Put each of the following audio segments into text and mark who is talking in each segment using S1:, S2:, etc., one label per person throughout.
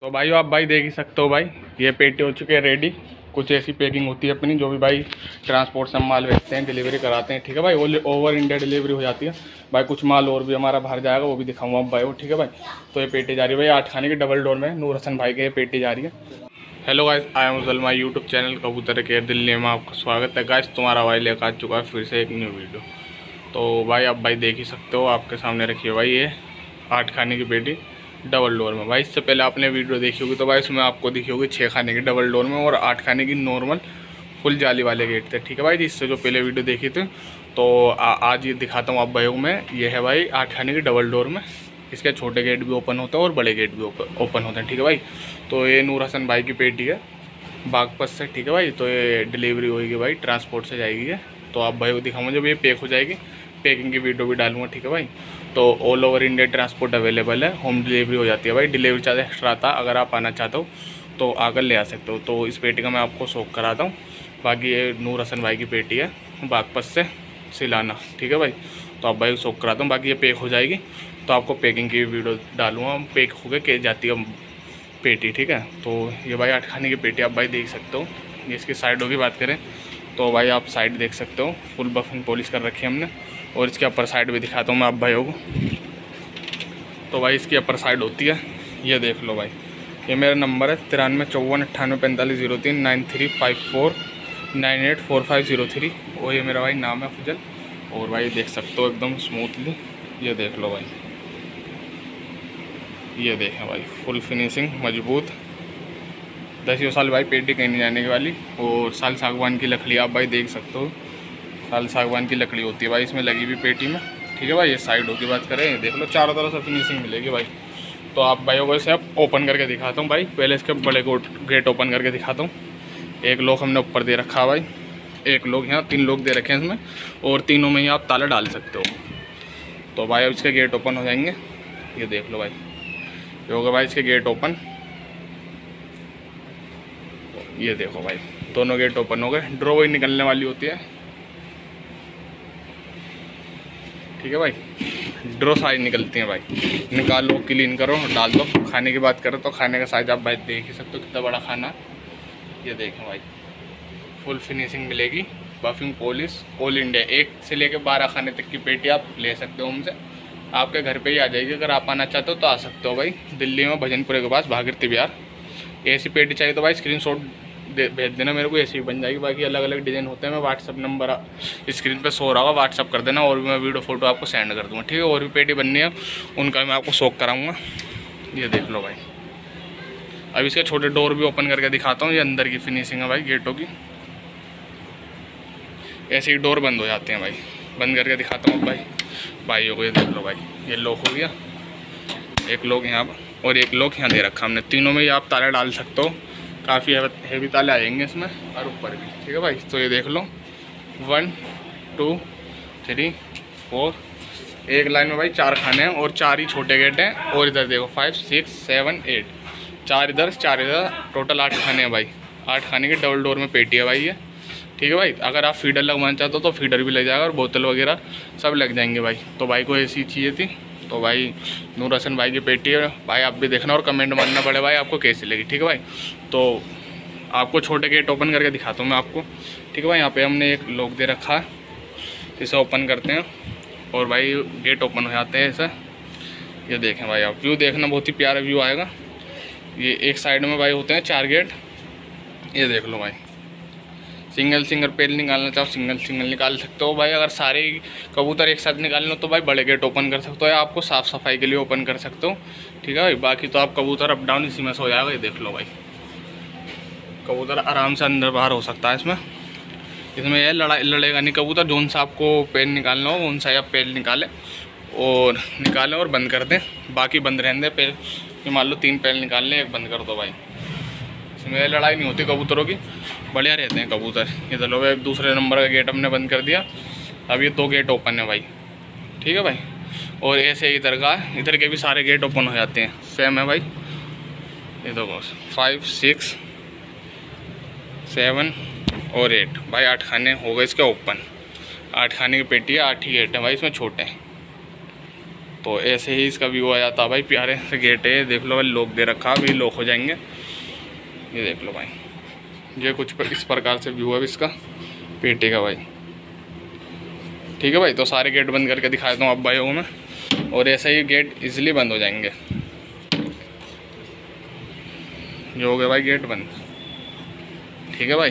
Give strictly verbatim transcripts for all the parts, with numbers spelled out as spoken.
S1: तो भाई आप भाई देख ही सकते हो भाई, ये पेटी हो चुकी है रेडी। कुछ ऐसी पैकिंग होती है अपनी, जो भी भाई ट्रांसपोर्ट से हम माल भेजते हैं, डिलीवरी कराते हैं, ठीक है भाई। वो ओवर इंडिया डिलीवरी हो जाती है भाई। कुछ माल और भी हमारा बाहर जाएगा, वो भी दिखाऊंगा आप भाई वो, ठीक है भाई। तो ये पेटी जा रही है भाई आठ खाने की डबल डोर में, नूर हसन भाई के ये पेटी जा रही है। Hello guys, I am Ujjal, my YouTube channel कबूतर के दिल्ली में आपका स्वागत है। गाइस तुम्हारा भाई लेकर आ चुका है फिर से एक न्यू वीडियो। तो भाई आप भाई देख ही सकते हो, आपके सामने रखिए भाई ये आठ खाने की पेटी डबल डोर में। भाई इससे पहले आपने वीडियो देखी होगी, तो भाई इसमें आपको दिखी होगी छः खाने की डबल डोर में और आठ खाने की नॉर्मल फुल जाली वाले गेट थे, ठीक है भाई। जिससे जो पहले वीडियो देखी थी, तो आ, आज ये दिखाता हूँ आप भाइयों में। ये है भाई आठ खाने की डबल डोर में। इसके छोटे गेट भी ओपन होते हैं और बड़े गेट भी ओपन होते हैं, ठीक है भाई। तो ये नूर हसन भाई की पेटी है बागपत से, ठीक है भाई। तो ये डिलीवरी होगी भाई, ट्रांसपोर्ट से जाएगी है। तो आप भाई को दिखाऊंगा जब ये पैक हो जाएगी, पैकिंग की वीडियो भी डालूंगा, ठीक है भाई। तो all over India transport available है, होम डिलीवरी हो जाती है भाई। डिलीवरी चार्ज एक्स्ट्रा आता है, अगर आप आना चाहते हो तो आकर ले आ सकते हो। तो इस पेटी का मैं आपको शौक कराता हूँ। बाकी ये नूर हसन भाई की पेटी है बागपत से सिलाना, ठीक है भाई। तो आप भाई को शौक कराता हूँ। बाकी ये पैक हो जाएगी तो आपको पैकिंग की वीडियो डालूँगा, पैक होकर के जाती है पेटी, ठीक है। तो ये भाई आठ खाने की पेटी आप भाई देख सकते हो। ये इसकी साइडों की बात करें तो भाई आप साइड देख सकते हो, फुल बफिंग पॉलिश कर रखी है हमने। और इसके अपर साइड भी दिखाता हूँ मैं आप भाइयों को। तो भाई इसकी अपर साइड होती है, ये देख लो भाई। ये मेरा नंबर है तिरानवे चौवन अट्ठानवे पैंतालीस जीरो तीन nine three five four nine eight four five zero three. और ये मेरा भाई नाम है अफजल। और भाई देख सकते हो एकदम स्मूथली, ये देख लो भाई, ये देखें भाई फुल फिनिशिंग मजबूत। दसियों साल भाई पेटी कहीं नहीं जाने की वाली। और साल सागवान की लकड़ी आप भाई देख सकते हो, साल सागवान की लकड़ी होती है भाई इसमें लगी हुई पेटी में, ठीक है भाई। ये साइडों की बात करें, देख लो चारों तरफ से फिनिशिंग मिलेगी भाई। तो आप भाइयों को इसे अब ओपन करके दिखाता हूँ भाई। पहले इसके बड़े गेट ओपन करके दिखाता हूँ। एक लॉक हमने ऊपर दे रखा है भाई, एक लॉक यहाँ, तीन लॉक दे रखे हैं इसमें, और तीनों में ही आप ताला डाल सकते हो। तो भाई अब इसके गेट ओपन हो जाएंगे, ये देख लो भाई, ये होगा भाई इसके गेट ओपन। ये देखो भाई दोनों गेट ओपन हो गए। ड्रॉ वही निकलने वाली होती है, ठीक है भाई। ड्रॉ साइज निकलती हैं भाई, निकालो क्लीन करो डाल दो। खाने की बात करें तो खाने का साइज आप भाई देख ही सकते हो कितना बड़ा खाना। ये देखें भाई फुल फिनिशिंग मिलेगी, बफिंग पॉलिश ऑल इंडिया। एक से लेकर बारह खाने तक की पेटी आप ले सकते हो हमसे, आपके घर पे ही आ जाएगी। अगर आप आना चाहते हो तो आ सकते हो भाई, दिल्ली में भजनपुरे के पास भागीरथी बिहार। ऐसी पेटी चाहिए तो भाई स्क्रीनशॉट दे भेज देना मेरे को, ऐसी बन जाएगी। बाकी अलग अलग डिज़ाइन होते हैं, मैं व्हाट्सअप नंबर स्क्रीन पे शो रहा होगा, व्हाट्सअप कर देना और भी मैं वीडियो फोटो आपको सेंड कर दूँगा, ठीक है। और भी पेटी बननी है उनका मैं आपको शौक कराऊँगा। ये देख लो भाई, अब इसके छोटे डोर भी ओपन करके दिखाता हूँ। ये अंदर की फिनिशिंग है भाई गेटों की, ऐसे ही डोर बंद हो जाते हैं भाई। बंद करके दिखाता हूँ भाई भाइयों को। ये देख लो भाई, ये लॉक हो गया, एक लॉक यहाँ पर और एक लॉक यहाँ दे रखा हमने। तीनों में ही आप ताला डाल सकते हो, काफ़ी हेवी ताले आएंगे इसमें और ऊपर भी, ठीक है भाई। तो ये देख लो वन टू थ्री फोर, एक लाइन में भाई चार खाने हैं और चार ही छोटे गेट हैं। और इधर देखो फाइव सिक्स सेवन एट, चार इधर चार इधर, टोटल आठ खाने हैं भाई। आठ खाने की डबल डोर में पेटी है भाई ये, ठीक है भाई। अगर आप फीडर लगवाना चाहते हो तो फीडर भी लग जाएगा और बोतल वगैरह सब लग जाएंगे भाई। तो भाई को ऐसी चाहिए थी, तो भाई नूर हसन भाई की पेटी है भाई। आप भी देखना और कमेंट मानना बड़े भाई आपको कैसी लगी, ठीक है भाई। तो आपको छोटे गेट ओपन करके दिखाता हूँ मैं आपको, ठीक है भाई। यहाँ पे हमने एक लॉक दे रखा है, इसे ओपन करते हैं और भाई गेट ओपन हो जाते हैं ऐसा। ये देखें भाई, आप व्यू देखना, बहुत ही प्यारा व्यू आएगा। ये एक साइड में भाई होते हैं चार गेट, ये देख लो भाई। सिंगल सिंगल पेल निकालना चाहो सिंगल सिंगल निकाल सकते हो भाई। अगर सारे कबूतर एक साथ निकालना हो तो भाई बड़े गेट ओपन कर सकते हो, या आपको साफ़ सफाई के लिए ओपन कर सकते हो, ठीक है भाई। बाकी तो आप कबूतर अप डाउन इसी में से हो जाएगा। ये देख लो भाई, कबूतर आराम से अंदर बाहर हो सकता है इसमें। इसमें यह लड़ाई लड़ेगा नहीं कबूतर, जोन सा आपको पेल निकालना हो उन सा ही आप पेल निकालें और निकालें और बंद कर दें। बाकी बंद रहने दें पेल, मान लो तीन पेल निकाल लें एक बंद कर दो भाई। इसमें लड़ाई नहीं होती कबूतरों की, बढ़िया रहते हैं कबूतर। ये चलो भाई दूसरे नंबर का गेट हमने बंद कर दिया। अब ये दो गेट ओपन है भाई, ठीक है भाई। और ऐसे इधर का, इधर के भी सारे गेट ओपन हो जाते हैं, सेम है भाई। ये दो फाइव सिक्स सेवन और एट भाई, आठ खाने हो गए इसके ओपन। आठ खाने की पेटी है, आठ ही गेट है भाई इसमें छोटे हैं। तो ऐसे ही इसका व्यू आ जाता है भाई। प्यारे से गेट है, देख लो भाई, लॉक दे रखा, अभी लॉक हो जाएंगे। ये देख लो भाई, ये कुछ इस प्रकार से व्यू है इसका पेटी का भाई। ठीक है भाई, तो सारे गेट बंद करके दिखा देता हूँ अब भाइयों को मैं, और ऐसे ही गेट इजीली बंद हो जाएंगे। ये हो गया भाई गेट बंद। ठीक है भाई,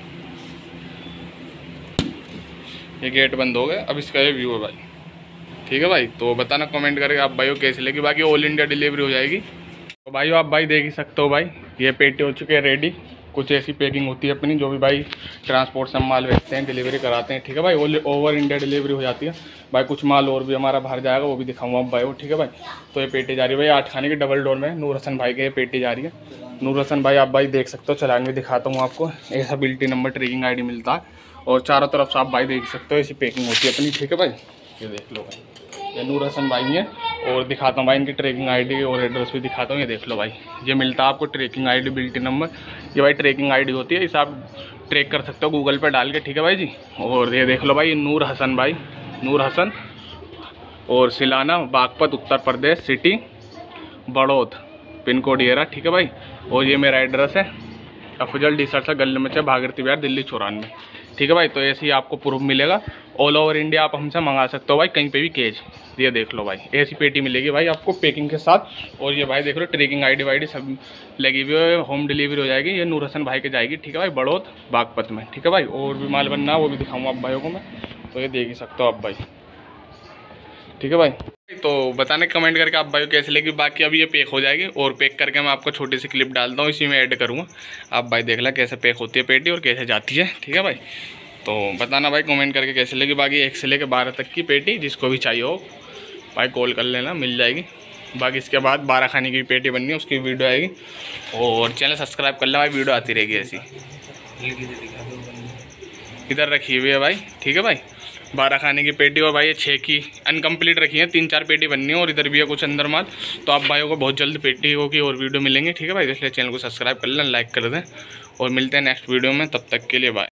S1: ये गेट बंद हो गए। अब इसका ये व्यू है भाई। ठीक है भाई, तो बताना कमेंट करके आप भाइयों कैसी लगी। बाकी ऑल इंडिया डिलीवरी हो जाएगी। तो भाइयों आप भाई देख ही सकते हो भाई, ये पेटी हो चुके हैं रेडी। कुछ ऐसी पैकिंग होती है अपनी, जो भी भाई ट्रांसपोर्ट से माल भेजते हैं, डिलीवरी कराते हैं। ठीक है भाई, ऑल ओवर इंडिया डिलीवरी हो जाती है भाई। कुछ माल और भी हमारा बाहर जाएगा, वो भी दिखाऊंगा आप भाई। ठीक है भाई, तो ये पेटी जा रही है भाई आठ खाने की डबल डोर में। नूर हसन भाई के ये पेटी जा रही है। नूर हसन भाई आप भाई देख सकते हो, चलान भी दिखाता हूँ आपको। ऐसा बिल्टी नंबर ट्रैकिंग आई डी मिलता है, और चारों तरफ से आप भाई देख सकते हो ऐसी पैकिंग होती है अपनी। ठीक है भाई, ये देख लो भाई, ये नूर हसन भाई है। और दिखाता हूँ भाई इनकी ट्रैकिंग आईडी और एड्रेस भी दिखाता हूँ। ये देख लो भाई, ये मिलता है आपको ट्रैकिंग आईडी बिल्टी नंबर। ये भाई ट्रैकिंग आईडी होती है, इसे आप ट्रैक कर सकते हो गूगल पे डाल के। ठीक है भाई जी, और ये देख लो भाई, नूर हसन भाई, नूर हसन और Silana, Baghpat, Uttar Pradesh, city Baraut, pin code ये रहा। ठीक है भाई, और ये मेरा एड्रेस है अफजल डी सरसा गली में भागीरथी बिहार, दिल्ली चौरानवे। ठीक है भाई, तो ऐसे ही आपको प्रूफ मिलेगा। ऑल ओवर इंडिया आप हमसे मंगा सकते हो भाई, कहीं पे भी केज। ये देख लो भाई, ऐसी पेटी मिलेगी भाई आपको पैकिंग के साथ। और ये भाई देख लो ट्रैकिंग आईडी वाईडी सब लगी हुई है, होम डिलीवरी हो जाएगी। ये नूर हसन भाई के जाएगी। ठीक है भाई, बड़ौद बागपत में। ठीक है भाई, और भी माल बनना है वो भी दिखाऊंगा आप भाइयों को मैं, तो ये देख ही सकते हो आप भाई। ठीक है भाई, तो बताने कमेंट करके आप भाई कैसे लगी। बाकी अभी ये पैक हो जाएगी, और पैक करके मैं आपको छोटी सी क्लिप डालता हूँ, इसी में ऐड करूँगा। आप भाई देख ला कैसे पैक होती है पेटी और कैसे जाती है। ठीक है भाई, तो बताना भाई कमेंट करके कैसे लगी। बाकी एक से लेकर बारह तक की पेटी जिसको भी चाहिए हो भाई कॉल कर लेना, मिल जाएगी। बाकी इसके बाद बारह खाने की पेटी बननी है, उसकी वीडियो आएगी। और चैनल सब्सक्राइब कर लेना भाई, वीडियो आती रहेगी ऐसी। इधर रखी हुई है भाई। ठीक है भाई, बारह खाने की पेटी, और भाई ये छः की अनकम्प्लीट रखी है, तीन चार पेटी बननी है, और इधर भी है कुछ अंदर माल। तो आप भाइयों को बहुत जल्द पेटी होगी और वीडियो मिलेंगे। ठीक है भाई, इसलिए चैनल को सब्सक्राइब कर लें, लाइक कर दें, और मिलते हैं नेक्स्ट वीडियो में। तब तक के लिए बाय।